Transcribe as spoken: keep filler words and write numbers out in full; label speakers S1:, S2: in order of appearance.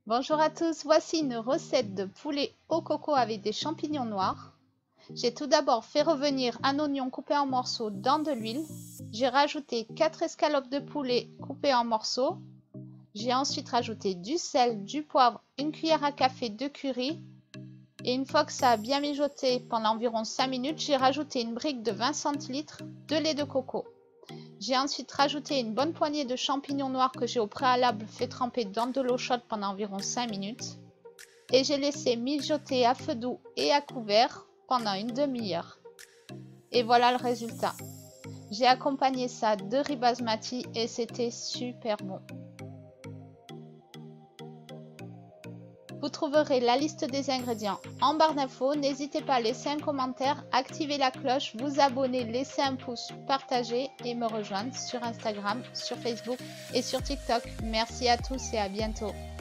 S1: Bonjour à tous, voici une recette de poulet au coco avec des champignons noirs. J'ai tout d'abord fait revenir un oignon coupé en morceaux dans de l'huile. J'ai rajouté quatre escalopes de poulet coupées en morceaux. J'ai ensuite rajouté du sel, du poivre, une cuillère à café de curry. Et une fois que ça a bien mijoté pendant environ cinq minutes, j'ai rajouté une brique de vingt centilitres de lait de coco. J'ai ensuite rajouté une bonne poignée de champignons noirs que j'ai au préalable fait tremper dans de l'eau chaude pendant environ cinq minutes. Et j'ai laissé mijoter à feu doux et à couvert pendant une demi-heure. Et voilà le résultat. J'ai accompagné ça de riz basmati et c'était super bon. Vous trouverez la liste des ingrédients en barre d'infos. N'hésitez pas à laisser un commentaire, activer la cloche, vous abonner, laisser un pouce, partager et me rejoindre sur Instagram, sur Facebook et sur TikTok. Merci à tous et à bientôt.